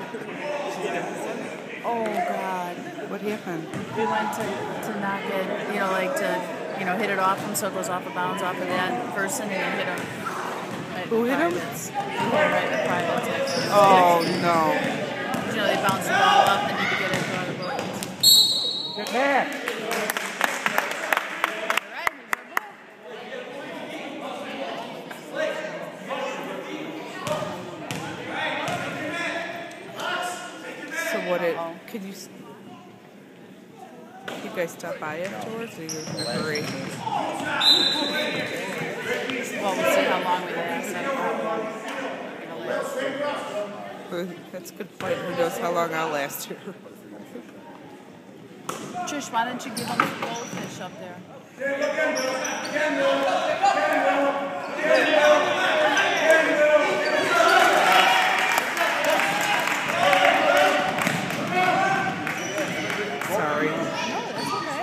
Oh, God. What happened? We went to knock it, like to, hit it off him so it goes off of bounds off of that person and then hit him. Who hit him? He hit him right in the private section. Oh, no. They bounce the ball up and you can get it through the buttons. Get back. So what could you guys stop by afterwards, or you're in a hurry? Well, we'll see how long we last. I don't know how long That's a good point. Who knows how long I'll last here. Trish, why don't you give them the goldfish up there? Sorry. No, that's okay.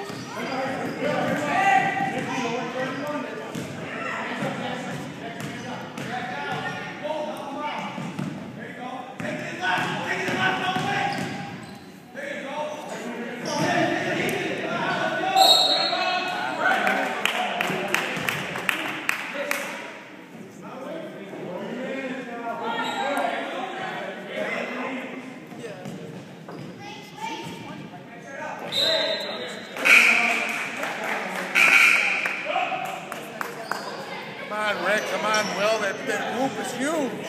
Come on, Rick. Come on, Will. That whoop is huge.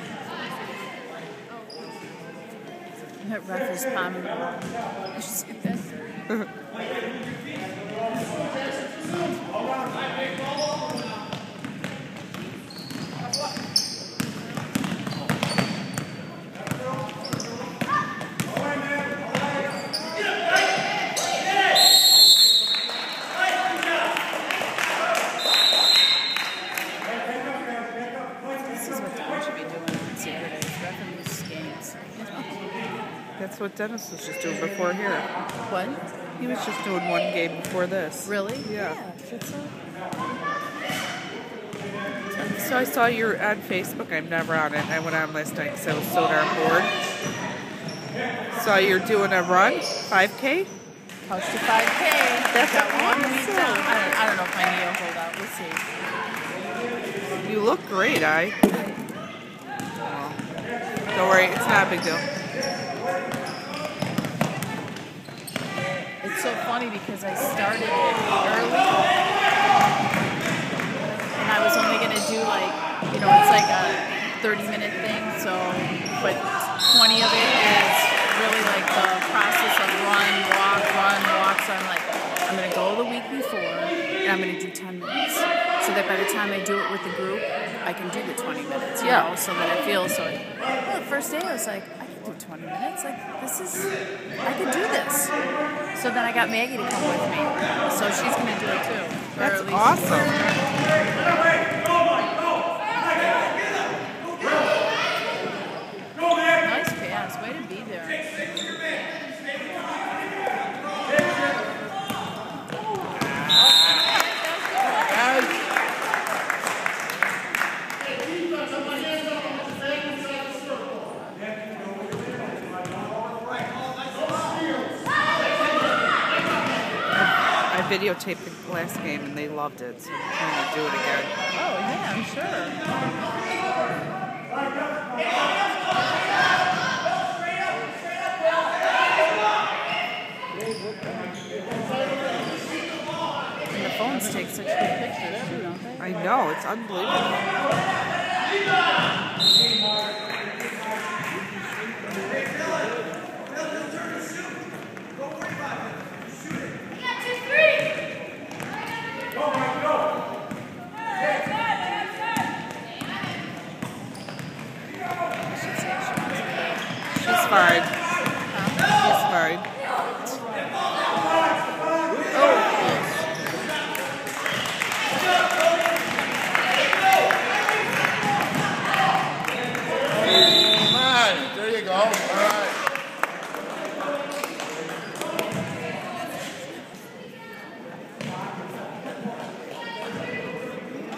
That ref is palming the ball. You should see this. That's what Dennis was just doing before here. What? He was just doing one game before this. Really? Yeah. That's so. So I saw you're on Facebook. I'm never on it. I went on last night because I was so darn bored. Saw you're doing a run, 5K? Close to 5K. That's got 1 week awesome. down. I don't know if my knee will hold out. We'll see. You look great, Don't worry, it's not a big deal. It's so funny because I started it early, and I was only going to do it's like a 30-minute thing, but 20 of it is really like the process of run, walk. So I'm going to go the week before, and I'm going to do 10 minutes. So that by the time I do it with the group, I can do the 20 minutes, you know, so that I feel the first day I was like, I can do 20 minutes, I could do this. So then I got Maggie to come with me, so she's going to do it too. That's awesome. Nice pass, way to be there. I videotaped the last game and they loved it, so I'm trying to do it again. Oh, yeah, I'm sure. And the phones take such good pictures too, don't they? I know, it's unbelievable. She's fine. She's fine. Come on. There you go. All right.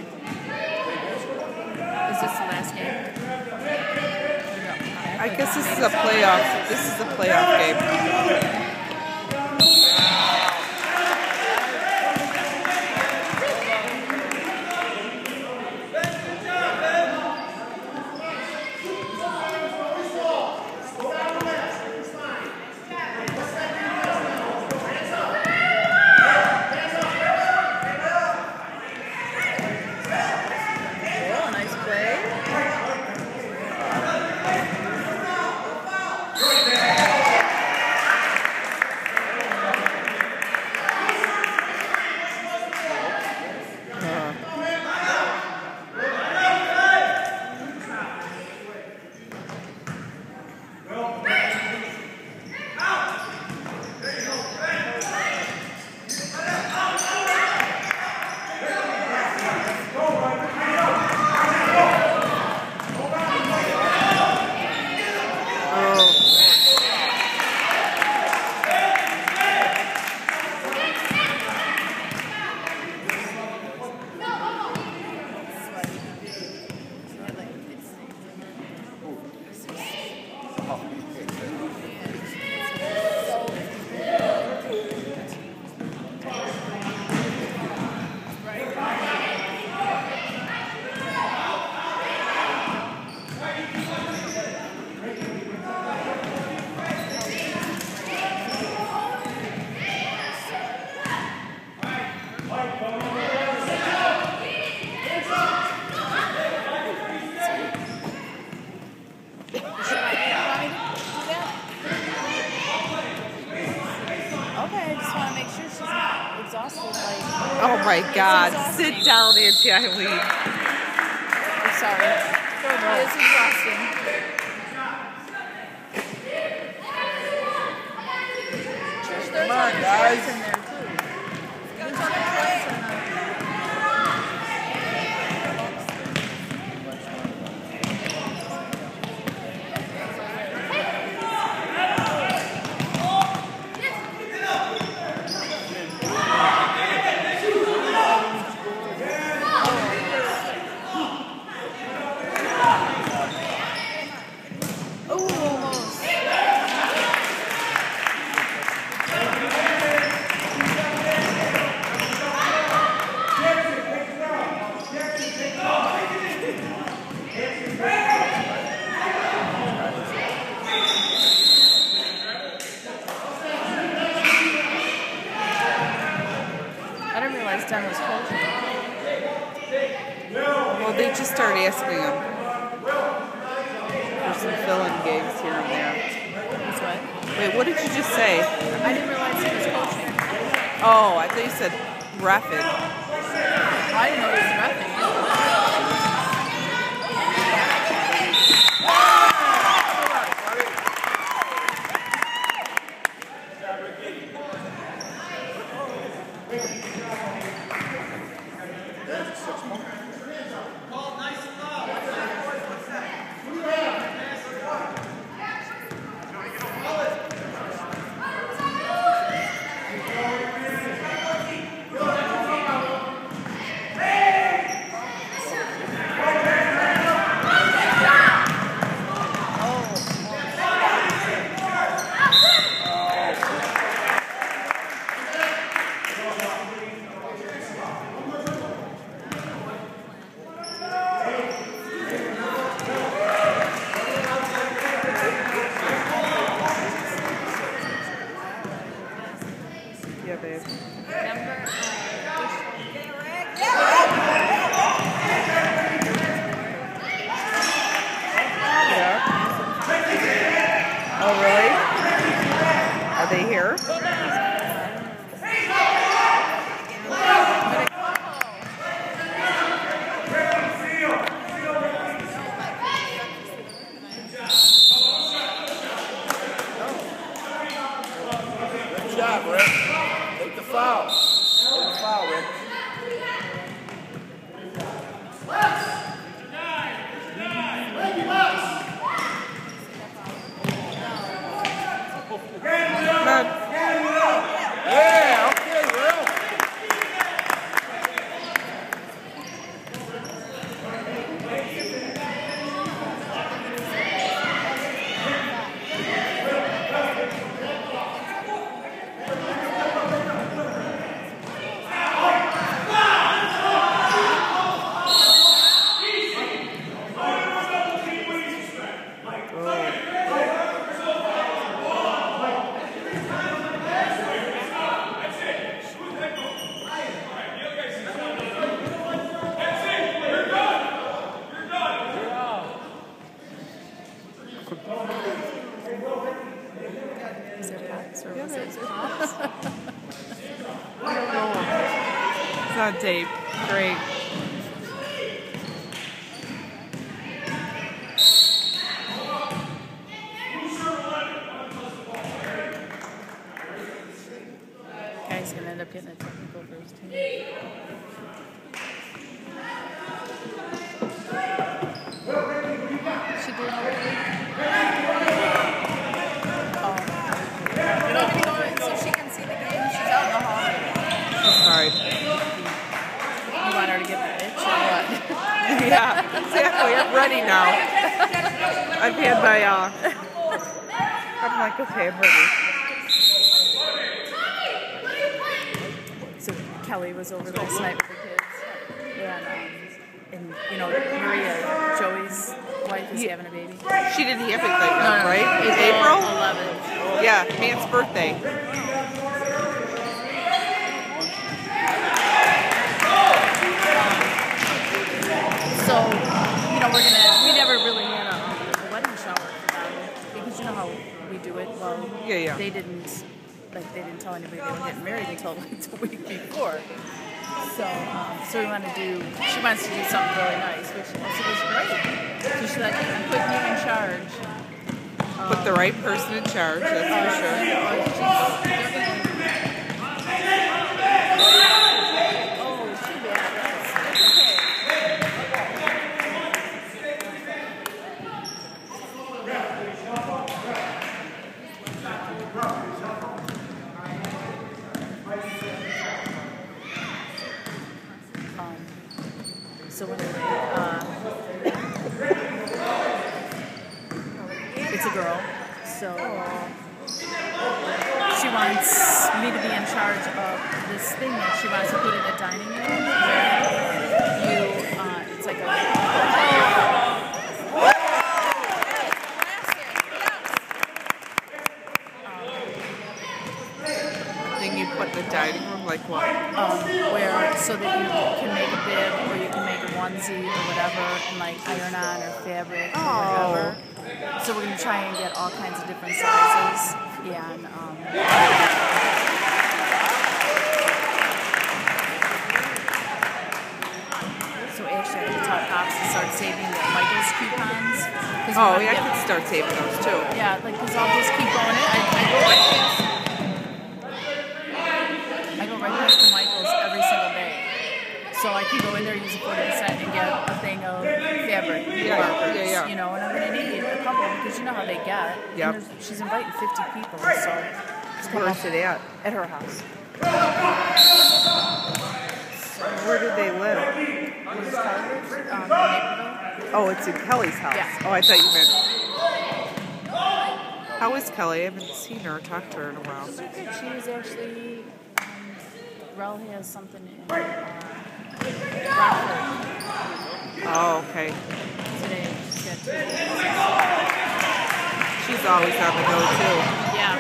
Is this the last game? I guess this is a playoff. This is a playoff game. Oh my God! Sit down, Auntie Eileen. I'm sorry. It's exhausting. Come on, guys. In there too. Dan was coaching. Well, they just started asking him. There's some fill-in games here and there. That's what? Wait, what did you just say? I didn't realize he was coaching. Oh, I thought you said reffing. I didn't know he was reffing. Yeah, babe. Yeah. Oh, really? Are they here? Good job, Rick. Take the foul. Take the foul, Rick. Yeah, okay, Will. Is it Pops or Yeah, was it's it Pops. I don't know. It's on tape. Great. Guy's gonna end up getting a technical for his team. She doing okay? Oh. So she can see the game. She's out in the hall. It's hard. You want her to get the itch or what? Yeah, exactly. I'm ready now. I've had my, I'm like, okay, I'm ready. So Kelly was over last night with the kids, and you know, Maria, Joey's wife, is having a baby. She didn't have anything yet, right? In April April? 11th. Yeah, Man's birthday. So, you know, we never really had a wedding shower for them because you know how we do it. Well, Yeah. they didn't tell anybody they were getting married until like the week before. So we want to do. She wants to do something really nice, which also was great. So she's like, I'm putting you in charge. Put the right person in charge, that's for sure. Oh, too bad. That's okay. So anyway, it's a girl. So she wants me to be in charge of this thing that she wants to put in the dining room where it's like a Thing you put in the dining room, like what? where so that you can make a bib or you can make a onesie or whatever and like iron on or fabric or whatever. So we're going to try and get all kinds of different sizes. Yeah, and so actually I have to tell Pops to start saving the Michael's coupons. Oh, yeah, I could start saving those too. Yeah, like, because I'll just keep going in. I go right past the Michael's every single day. So I can go in there, use a 40% and get a thing of fabric. Yeah. You know, and I'm going to need a couple because you know how they get. Yep. And she's inviting 50 people, so just come Where's it at? at her house. Where did they live? Where does Kelly live? Naperville. Oh, it's in Kelly's house. Yeah. Oh, I thought you meant. How is Kelly? I haven't seen her or talked to her in a while. So good. She was actually, Rel has something in Rockford Oh, okay. today. She's got 2 days. She's always on the go, too. Yeah.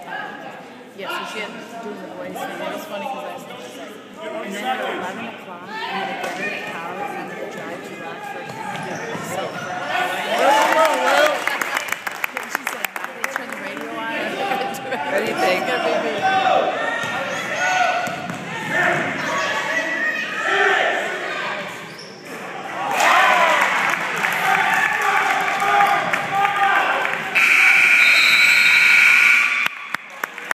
Yeah, so she had doing the boys thing. It was funny because I was like, and then at 11 o'clock,